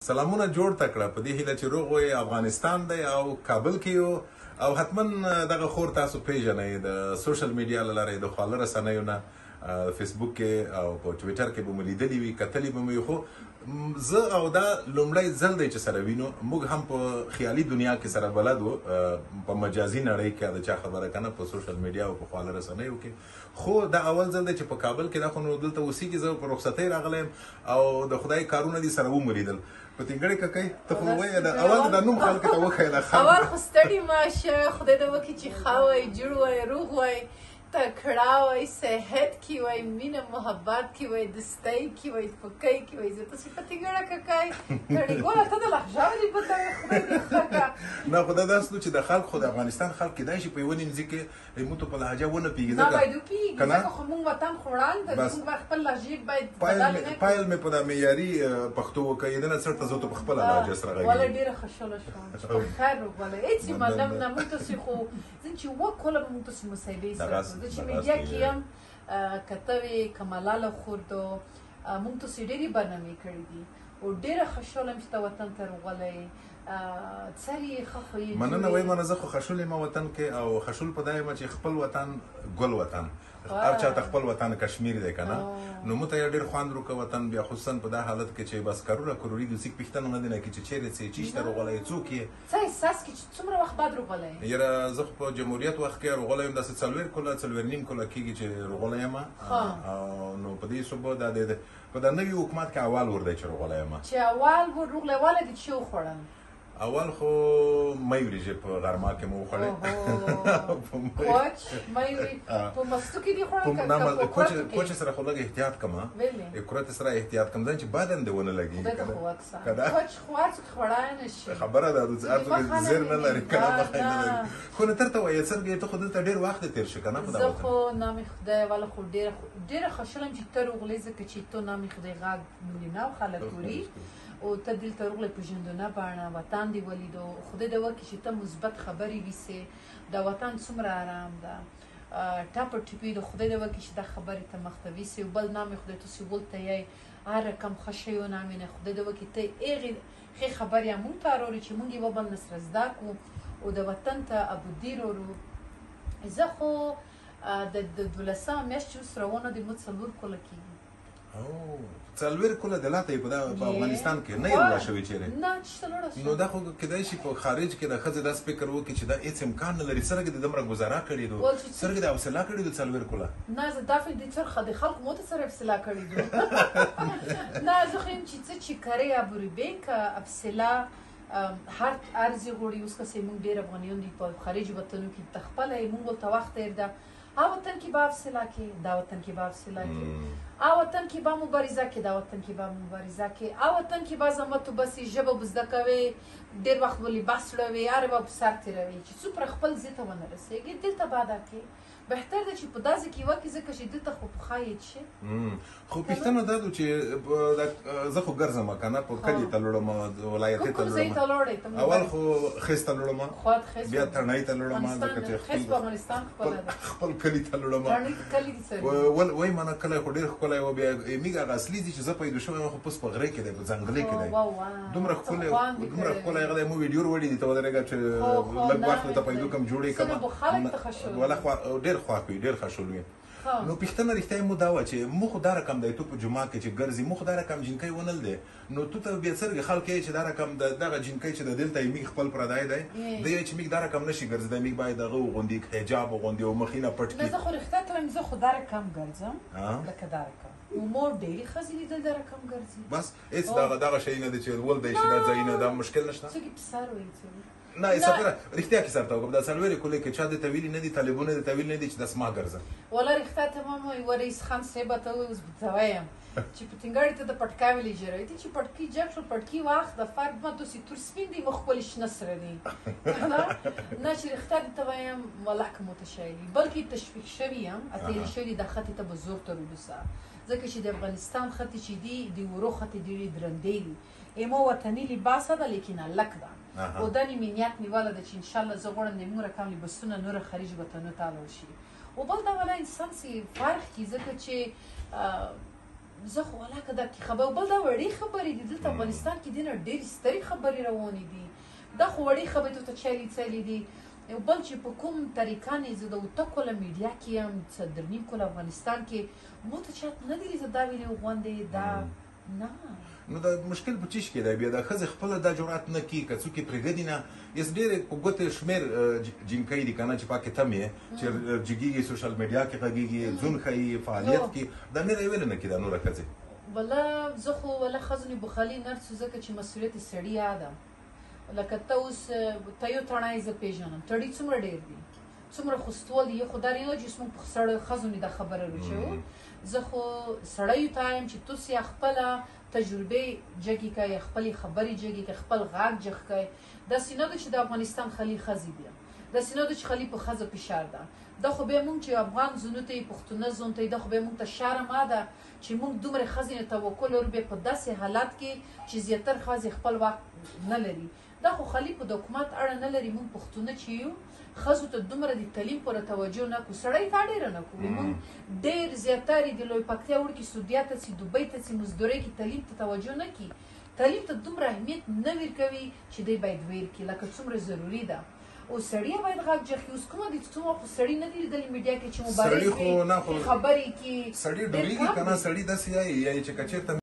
سلامونه جوړ تکړه په دې هیله چې روغ وي. افغانستان دی او کابل کې یو او حتما دغه خور تاسو پیژنئ د سوشل میډیا له لارې د خواله رسنیو نه فیسبوک کې او په ټویټر کې به مو لیدلي وي کتلي به مو خو زه او دا لومړی ځل دی چې سره وینو. موږ هم په خیالي دنیا کې سره بلد وو په مجازي نړۍ کې د چا خبره کنه په سوشل میډیا او په خواله رسنیو کې، خو دا اول ځل دی چې په کابل کې دا خو نو دلته اوسېږي. زه په رخصتۍ راغلی یم او د خدای کارونه دي سره ومولیدل. په تنګړې ککۍ ته خو ووایه د اول د نوم خلکو ته وښیله. اول خو ستړي ماشه خدای دې وکړي چې ښه وئ جوړ وئ روغ وئ تکړه وئ صحت کې وئ مینه محبت کې وئ دوستۍ کې وئ فکۍ کې وئ. زه تاسې په تنګړه ککۍ کړې ګوره ته د لهجه ولې بدلوې خدای دې ښه کړه. نه خو دا داسې چې د خلک خو د افغانستان خلک کیدای شي په یوه نمځي کې موږ ته په لهجه ونه پوهېږي. نه باید وپوهېږي ځکه خو موږ وطن خو وړاندې موږ به خپل لهجې باید بدلې نه کړو. پایل مې په دا معیاري پښتو وکړې دنه څرته زه ته په خپله لهجه سره غږېږم. والله ډېره خوشحاله شوم چې په خیر وګورئ. هېڅ یې معلوم نه موږ تاسې خو زه چې اووه کاله به موږ تاسې مصاحبې سره زه چې میډیا کې یم که ته وې که ملاله خوردو موږ تاسې ډېرې برنامې کړي دي او ډېره خوشحاله یم چې ته وطن ته راغلی سر یې ښه خو یې مننه وایم. زه خو خشول یم وطن کې او خشول په دا یم چې خپل وطن ګل وطن هر چاته خپل وطن کشمیر دی که نه نو موږ ته یې ډېر خوند وکړه وطن. بیا خصوصا په دا حالت کې چې بس کروره کروري د سیک پوښتنه نه دی نه کړي چې چیرې څې چېشته راغلی څوک یې څه احساس کې چې څومره وخت بعد راغلی یاره زه خو په جمهوریت وخت کې راغلی یم. داسې څلوېښت کاله څلوېښت نیم کاله کېږي چې راغلی یم نو په دې صوبه دا د په دا نوي حکومت کې اول ور دی چې راغلی یم. چې اول ور راغلی ولې دې څه وخوړل؟ اول خو مۍ وریجې په غرمه کې مو وخوړې. کوچ مۍ په مستو کې دي خوړل که کوچ سره خو لږ احتیاط کوم کورت سره احتیاط کوم ځکه چې بدن دې ونه لګي. کوچ خو هر څوک خوړای نه شي خبره ده هر څوک زیر نه لري کنه مخې نه لري. خو نه ترته وایي څرګې ته خو دلته ډېر وخت تېر شي که نه. زه خو نامې خدای والا خو ډېره خوشحاله یم چې ته راغلی ځکه چې تو نامې خدای غږ مولینه او خلک ګوري او ته دلته راغلی په ژوندونه بڼه وطن دې ولیدو. خدای دې وکړي چې ته مثبت خبرې ویسې. دا وطن څومره ارام ده ټاپه ټپي د خدای دې وکړي چې دا خبرې ته مخته ویسې. او بل نامې خدای تاسې ولته یی هر رقم ښه شی و نامې نه خدای دې وکړي ته هغې ښې خبرې هم موږ ته راوړې چې موږ یوه بل نه سره زده کړو او د وطن ته ابودي راوړو. زه خو د 12مه میاشت چې اوس روانه دي مو 4 کاله کېږي. 4 کاله د لاته په افغانستان کې نه یې وړه شوې چېرې؟ نه چېرته وړه شوې. نو دا خو کیدای شي په خارج کې د ښځې داسې فکر وکړي چې دا هېڅ امکان نه لري. څرنګه دې دومره ګزاره کړې دو څرنګه دې حوصله کړې دو 4 کاله؟ نه زه دا فکر دي څرخه د خلکو مو ته سره حوصله کړې دو. نه زه خو یم چې څه چې کرې ابوربې که حوصله هر ارزي غوړي. اوس که موږ ډېر افغانیان دي په خارج وطنو کې ته خپله یې موږ ورته وخت تېر ده ها وطن کې به حوصله کې دا وطن کې به حوصله کې ها وطن کې به مبارزه کې دا وطن کې به مبارزه کې ها وطن کې به زحمت وباسي ژبه به زده کوې ډېر وخت به لباس وړوې هر به په سر تېروې چې څو پر خپل ځای ته ونه رسېږي دلته به ادا کې بهتر ده چې په داسې کې وکړي ځکه چې دلته خو پخوا هېڅ شي. خو پوښتنه دا ده چې زه خو ګرځم که نه په کلي ته لوړم ولایتي ته لوړم. اول خو خیس ته لوړم بیا تڼۍ ته لوړم ځکه چې خپل کلي ته لوړم. وایي مانه کلی خو ډېر ښکلی و. بیا میږ هغه اصلي دي چې زه پیدا شوی یم خو پس په غره کې دی په ځنګلې کې دی دومره ښکلی هغه دی. مو ویډیو وړي دي ته ودرېږه چې لږ وخت ته پیدا کړم جوړې کړم ولا ډېر خوښ وي ډېر خوشحال وي. نو پوښتنه رښتیا مو دا وه چې مو خو دا رقم دی تو په جومات کې چې ګرځي مو خو دا رقم جینکۍ ونل دی نو تو ته بیا څرګې خلک یې چې دا رقم دغه جینکۍ چې د دلته یې میږ خپل پردی دی دی یې چې میږ دا رقم نشي ګرځېدی میږ باید هغه وغوندي حجاب وغوندي او مخینه پټ کړي. زه خو رښتیا ته وایم زه خو دا رقم ګرځم لکه دا رقم مور ډېرې ښځې لیدل دا رقم ګرځي بس هېڅ دغه شی نه دی چې ول دی شي دا ځایونه دا مشکل نشته. څوک یې په سر وایي نه سفره رښتیا کې سره ته وکړم دا 4 کاله کې چا دې ته ویلي نه دي طالبونه دې ته ویلي نه دي چې داس ما ګرځم. والله رښتیا ته ماما یوه رئیس خان صاحب ته اوس ته وایم چې په تنګړې ته د پټکا ویلې جوړوي ته چې پټکي جګ شو پټکي واخ د فرد ما دوسي تور سپین دي مخ خپل شنه سره دي نه چې رښتیا ته وایم ملک متشایلی بلکې تشویق شوی یم اتلې شوی د خطې ته به زور تر وسه ځکه چې د افغانستان خطې چې دي د ورو خطې ډېرې درندې دي ایمو وطني لباس ده لیکن الک ده او دا نیمې نیت نیوله ده چې انشاءالله زه غواړم د موږ رقم لباسونه نور خارج وطنو ته لاړ شي او بل دا والا انسان سي فرق کړي ځکه چې زه خو ولاکه دا خبره بل دا وړې خبرې دي دلته افغانستان کې دینه ډېرې سترې خبرې روانې دي دا خو وړې خبرې ته چالي دي یو بل چې په کوم طریقانې زه د اوته کوله میډیا کې یم درنیم کوله افغانستان کې مو ته چاته نه دي زه دا ویلې غوندې دا نه نو دا مشکل په چیش کې دی بیا د ښځې خپله دا جرأت نه کوي که څوک یې پرېږدي نه یس ډېرې په ګوتې شمېر جینکۍ دي که نه چې پاکې تم یې چې جګېږي سوشل میډیا کې غږېږي ځون ښیي فعالیت کې دا نه دی ویلی نه کي دا نوره ښځې وله زه خو وله ښځو نه بخالي نرسو ځکه چې مسؤلیت یې سړي یادم لکه ته اوس ته یو تڼی زه پېژنم تړي څومره ډېر دي څومره خوستول دي خو دا نه چې موږ په ښځو نه دا خبره روچوو زه خو سړیو ته یم چې تاسې خپله تجربې جګې کوئ خپلې خبرې جګې کوئ خپل غږ جګ کوئ داسې نه ده چې د افغانستان خالي ښځې دي داسې نه ده چې خالي په ښځه فشار ده دا خو بیا موږ چې افغان زونو ته یې پښتونه زون ته یې دا خو بیا موږ ته شرم ده چې موږ دومره ښځې نه توکل لرو بیا په داسې حالت کې چې زیاتر ښځې خپل وخت نه لري دا خو خالي په دوکمات اړه نه لري موږ پښتونه چې یو ښځو ته دومره د تعلیم پورې توجه نه کوو سړی ته ډېره نه کوو موږ ډېر زیاترې د لوی پکتیا وړکي سعودیا ته ځي دوبۍ ته ځي مزدورۍ کې تعلیم ته توجه نه کوي تعلیم ته دومره اهمیت نه ورکوي چې دی باید ورکړي لکه څومره ضروري ده او سړی باید غږ جخي اوس کومه دي څومره خو سړي نه دي لیدلي میډیا کې چې مبارز وي خبرې کوي سړي ډورېږي که نه سړي داسې یایي چې که چېرته